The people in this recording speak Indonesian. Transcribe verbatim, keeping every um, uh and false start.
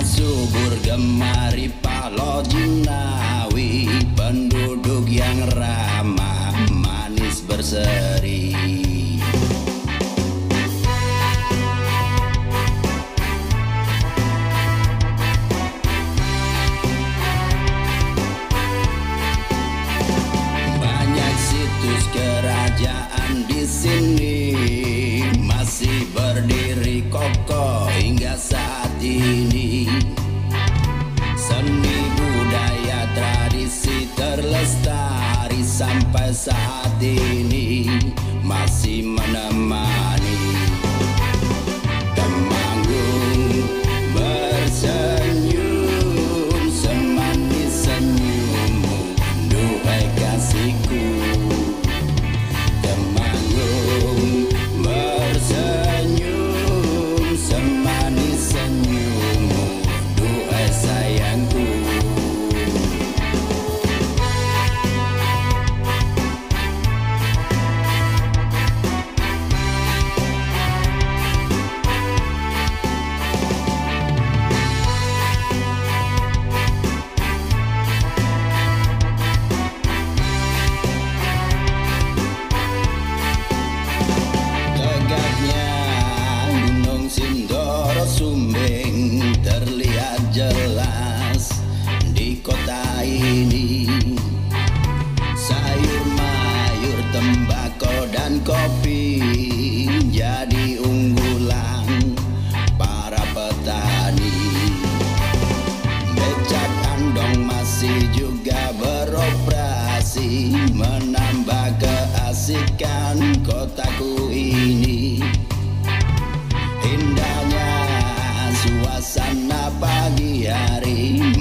subur gemari Palo Jinawi, penduduk yang ramah manis berseri. Banyak situs kerajaan di sini masih berdiri kokoh hingga saat ini. Seni budaya tradisi terlestari sampai saat ini masih menemani. Temanggung bersenyum semanis senyummu, duhai kasihku. Temanggung bersenyum semanis senyummu, duhai sayangku. Tegaknya Gunung Sindoro Sumbing terlihat jelas di kota ini. Sayur mayur, tembakau dan kopi jadi unggulan para petani. Becak andong masih juga beroperasi, menambah keasikan kotaku ini. Indahnya suasana pagi hari